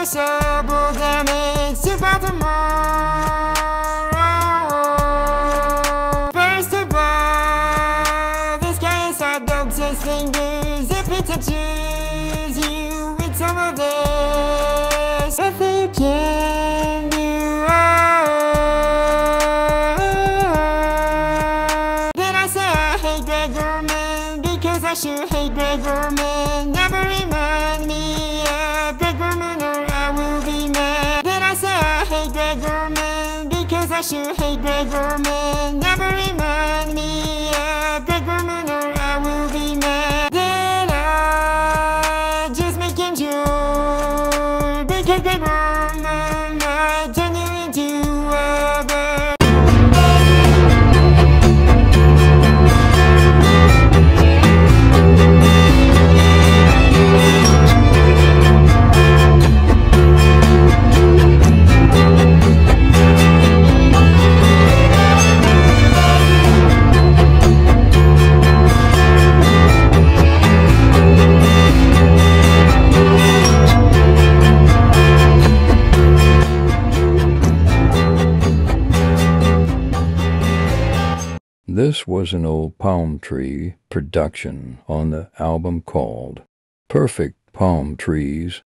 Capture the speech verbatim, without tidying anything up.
irreversible damage to Baltimore. First of all, this guy is hot dogs his fingers if he touches you with some of this. Nothing you can do. Then I say I hate Greg Gorman because I sure hate Greg Gorman. Never remind me of Greg Gorman or I will be mad. Then I say I hate Greg Gorman because I sure hate Greg Gorman. Never remind me of Greg Gorman or I will be mad. Then I just make him sure because Greg Gorman might turn you into a bird. This was an old Palmtree production on the album called Perfect Palm Trees.